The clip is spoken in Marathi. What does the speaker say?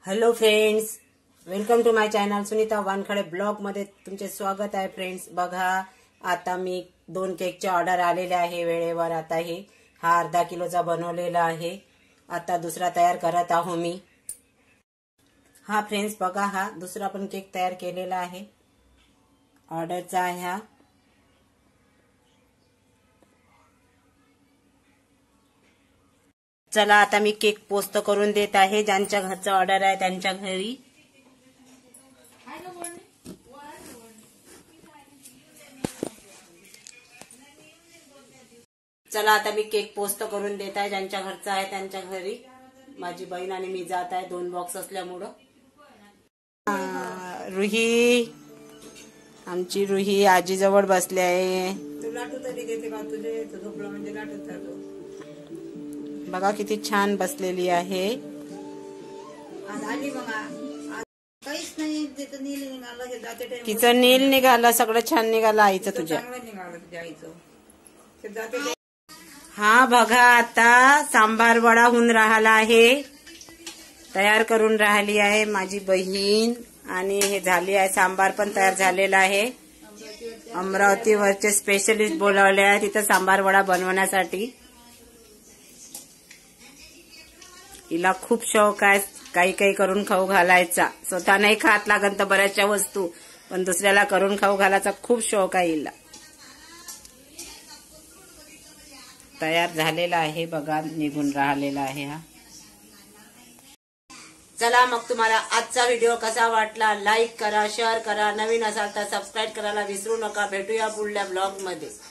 Hello friends, welcome to my channel Sunita Wankhede blog मध्ये तुमचे स्वागत आहे. फ्रेंड्स बघा, आता मी 2 केकचे ऑर्डर आलेले आहे वेळेवर. आता हा अर्धा किलोचा बनवलेला आहे. आता दुसरा तयार करत आहो मी. हा फ्रेंड्स बघा, हा दुसरा पण केक तयार केलेला आहे. ऑर्डरचा आहे हा. चला आता मी केक पोस्ट करून देत आहे. ज्यांच्या घरचा ऑर्डर आहे त्यांच्या घरी. चला आता मी केक पोस्ट करून देत आहे. ज्यांच्या घरचा आहे त्यांच्या घरी. माझी बहीण आणि मी जात आहे, 2 बॉक्स असल्यामुळं. रुही, आमची रुही आजीजवळ बसली आहे. लाटू तरी देते का तुझे? झोपलं म्हणजे लाटत राहतो. बघा किती छान बसलेली आहे. आज आली बघा, काहीच नाही. तिचं नील निघालं, हे जाते टाइम तिचं नील निघालं, सगळं छान निघालं आईचं तुझ्या. चांगलं निघालं तुझ्या आईचं. ते जाते हा बघा, आता सांबार वडा होऊन राहिला आहे. तयार करून राहिली आहे माझी बहीण. आणि हे झाली आहे, सांबार पण तयार झालेला आहे. अमरावतीवरचे स्पेशलिस्ट बोलावले आहे तिथं सांबार वडा बनवण्यासाठी. हिला खूप शौक आहे काही काही करून खाऊ घालायचा. स्वतः नाही खात लागत तर बऱ्याचशा वस्तू, पण दुसऱ्याला करून खाऊ घालायचा खूप शौक आहे हिला. तयार झालेला आहे बघा, निघून राहिलेला आहे हा. चला मग, तुम्हाला आजचा व्हिडिओ कसा वाटला लाईक करा, शेअर करा. नवीन असाल तर सबस्क्राईब करायला विसरू नका. भेटूया पुढल्या ब्लॉग मध्ये.